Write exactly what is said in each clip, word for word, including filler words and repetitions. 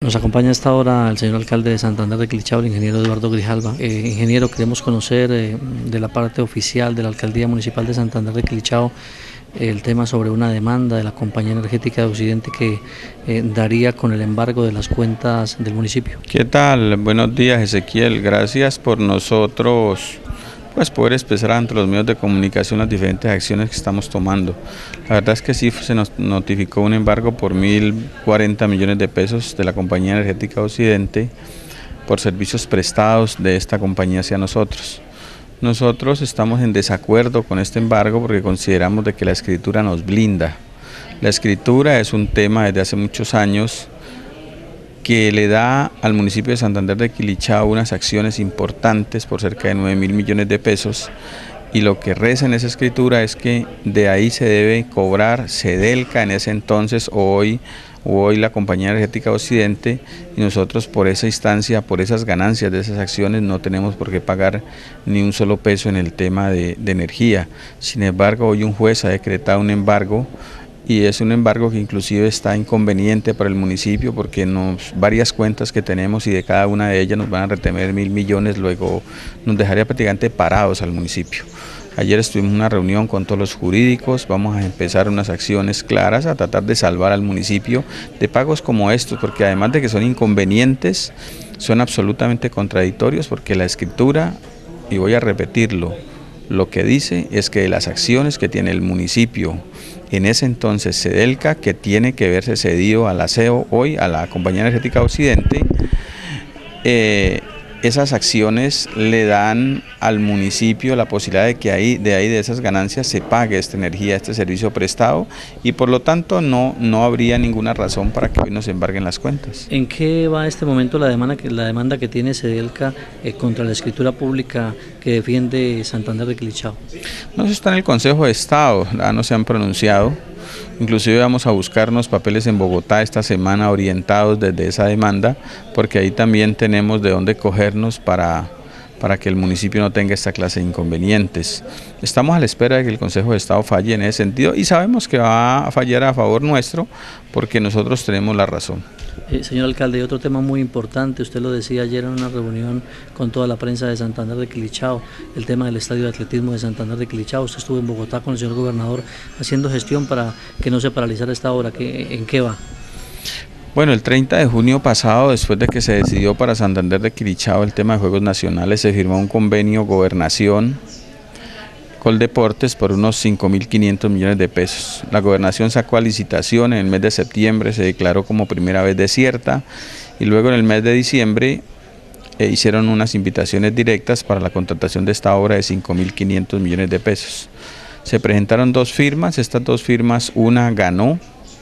Nos acompaña a esta hora el señor alcalde de Santander de Quilichao, el ingeniero Eduardo Grijalva. Eh, ingeniero, queremos conocer eh, de la parte oficial de la Alcaldía Municipal de Santander de Quilichao eh, el tema sobre una demanda de la Compañía Energética de Occidente que eh, daría con el embargo de las cuentas del municipio. ¿Qué tal? Buenos días, Ezequiel. Gracias por nosotros pues poder expresar ante los medios de comunicación las diferentes acciones que estamos tomando. La verdad es que sí se nos notificó un embargo por mil cuarenta millones de pesos de la Compañía Energética Occidente por servicios prestados de esta compañía hacia nosotros. Nosotros estamos en desacuerdo con este embargo porque consideramos de que la escritura nos blinda. La escritura es un tema desde hace muchos años que le da al municipio de Santander de Quilichao unas acciones importantes por cerca de nueve mil millones de pesos, y lo que reza en esa escritura es que de ahí se debe cobrar Sedelca en ese entonces, o hoy, o hoy la Compañía Energética Occidente, y nosotros por esa instancia, por esas ganancias de esas acciones no tenemos por qué pagar ni un solo peso en el tema de, de energía. Sin embargo, hoy un juez ha decretado un embargo, y es un embargo que inclusive está inconveniente para el municipio porque nos, varias cuentas que tenemos y de cada una de ellas nos van a retener mil millones, luego nos dejaría prácticamente parados al municipio. Ayer estuvimos en una reunión con todos los jurídicos, vamos a empezar unas acciones claras a tratar de salvar al municipio de pagos como estos, porque además de que son inconvenientes, son absolutamente contradictorios porque la escritura, y voy a repetirlo, lo que dice es que las acciones que tiene el municipio, en ese entonces Sedelca, que tiene que verse cedido al aseo hoy a la Compañía Energética Occidente, eh, esas acciones le dan al municipio la posibilidad de que ahí, de ahí de esas ganancias se pague esta energía, este servicio prestado, y por lo tanto no, no habría ninguna razón para que hoy nos embarguen las cuentas. ¿En qué va en este momento la demanda que, la demanda que tiene Sedelca eh, contra la escritura pública que defiende Santander de Quilichao? No, eso está en el Consejo de Estado, ya no se han pronunciado. Inclusive vamos a buscarnos papeles en Bogotá esta semana orientados desde esa demanda, porque ahí también tenemos de dónde cogernos para, para que el municipio no tenga esta clase de inconvenientes. Estamos a la espera de que el Consejo de Estado falle en ese sentido y sabemos que va a fallar a favor nuestro porque nosotros tenemos la razón. Eh, señor alcalde, otro tema muy importante, usted lo decía ayer en una reunión con toda la prensa de Santander de Quilichao, el tema del estadio de atletismo de Santander de Quilichao. Usted estuvo en Bogotá con el señor gobernador haciendo gestión para que no se paralizara esta obra. ¿En qué va? Bueno, el treinta de junio pasado, después de que se decidió para Santander de Quilichao el tema de Juegos Nacionales, se firmó un convenio Gobernación Coldeportes por unos cinco mil quinientos millones de pesos. La gobernación sacó a licitación en el mes de septiembre, se declaró como primera vez desierta, y luego en el mes de diciembre eh, hicieron unas invitaciones directas para la contratación de esta obra de cinco mil quinientos millones de pesos. Se presentaron dos firmas, estas dos firmas, una ganó,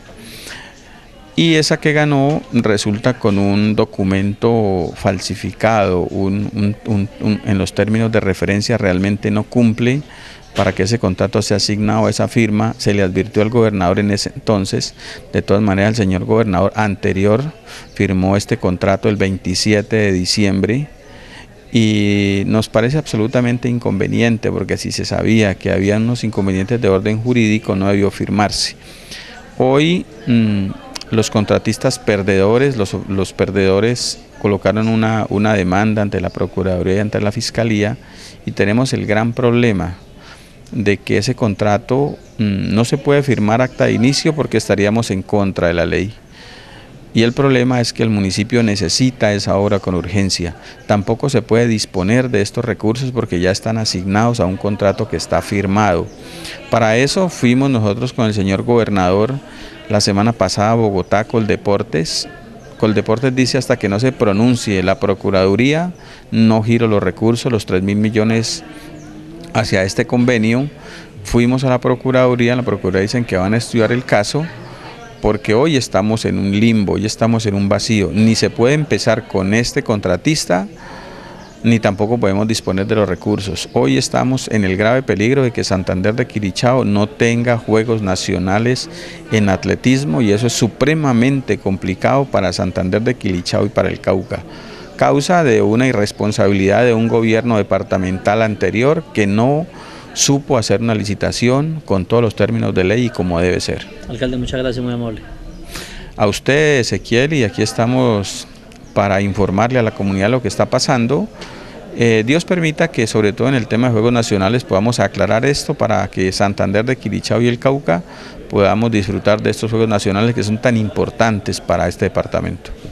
y esa que ganó resulta con un documento falsificado, un, un, un, un, en los términos de referencia realmente no cumple. Para que ese contrato sea asignado a esa firma, se le advirtió al gobernador en ese entonces. De todas maneras, el señor gobernador anterior firmó este contrato el veintisiete de diciembre, y nos parece absolutamente inconveniente porque si se sabía que había unos inconvenientes de orden jurídico no debió firmarse. Hoy mmm, los contratistas perdedores, los, los perdedores colocaron una, una demanda ante la Procuraduría y ante la Fiscalía, y tenemos el gran problema de que ese contrato mmm, no se puede firmar acta de inicio porque estaríamos en contra de la ley. Y el problema es que el municipio necesita esa obra con urgencia. Tampoco se puede disponer de estos recursos porque ya están asignados a un contrato que está firmado. Para eso fuimos nosotros con el señor gobernador la semana pasada a Bogotá, Coldeportes. Coldeportes dice hasta que no se pronuncie la Procuraduría, no giro los recursos, los tres mil millones hacia este convenio. Fuimos a la Procuraduría, la Procuraduría dicen que van a estudiar el caso, porque hoy estamos en un limbo, hoy estamos en un vacío. Ni se puede empezar con este contratista, ni tampoco podemos disponer de los recursos. Hoy estamos en el grave peligro de que Santander de Quilichao no tenga Juegos Nacionales en atletismo, y eso es supremamente complicado para Santander de Quilichao y para el Cauca. Causa de una irresponsabilidad de un gobierno departamental anterior que no supo hacer una licitación con todos los términos de ley y como debe ser. Alcalde, muchas gracias, muy amable. a usted, Ezequiel, y aquí estamos para informarle a la comunidad lo que está pasando. Eh, Dios permita que sobre todo en el tema de Juegos Nacionales podamos aclarar esto para que Santander de Quilichao y el Cauca podamos disfrutar de estos Juegos Nacionales que son tan importantes para este departamento.